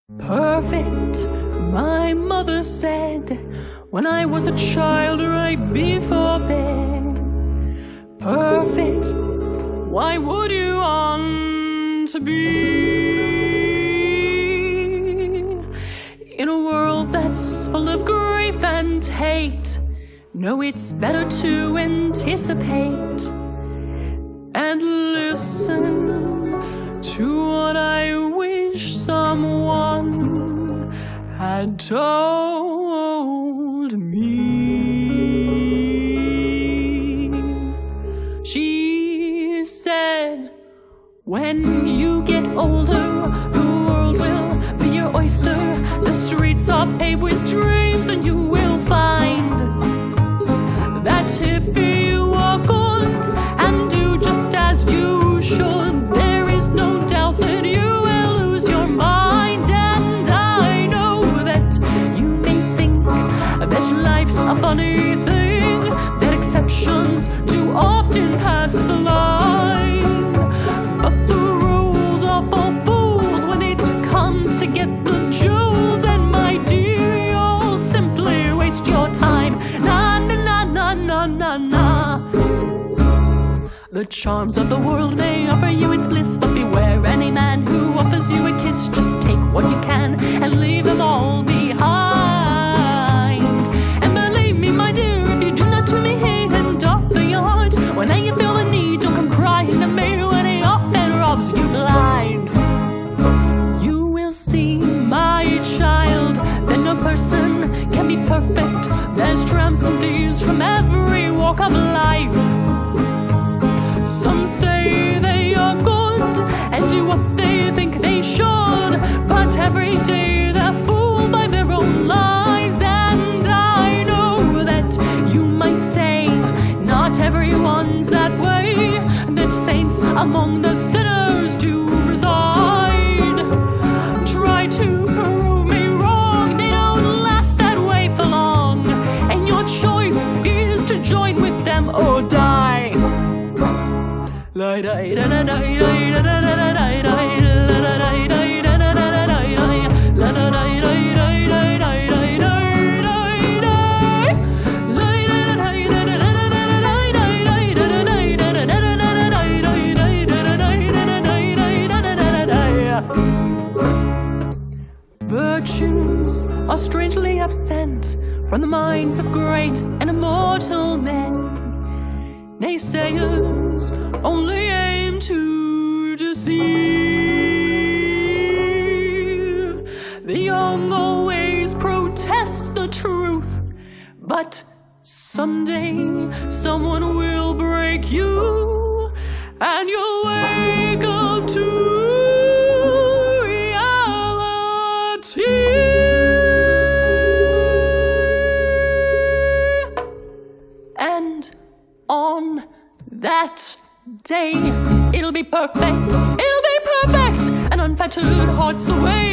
Perfect, my mother said, when I was a child right before bed. Perfect, why would you want to be in a world that's full of grief and hate? No, it's better to anticipate and listen to what I wish someone had told me. She said, when you get older, the world will be your oyster. The streets are paved with dreams, and you will find that if you are good and do just as you should, there is no doubt that you will lose your mind. And I know that you may think that life's a funny thing, that exceptions do often pass the line, but the rules are for fools when it comes to get the jewels. And my dear, you'll simply waste your time. Na na na na na na na. The charms of the world may offer you its bliss, but beware any man who offers you a kiss. Just take what you can and leave them all behind. And believe me, my dear, if you do not to me and offer your heart, when you feel the need, don't come crying to me when he often robs you blind. You will see, my child, that no person can be perfect. There's tramps and thieves from every walk of life. Some say they are good and do what they think they should, but every day they're fooled by their own lies. And I know that you might say, not everyone's that way, that saints among the sinners do reside. Try to prove me wrong, they don't last that way for long, and your choice is to join with them or die. Virtues are strangely absent from the minds of great and immortal men. Naysayers only aim to deceive. The young always protest the truth, but someday someone will break you, and you'll wake up to reality. And on that day, it'll be perfect, and unfettered hearts the way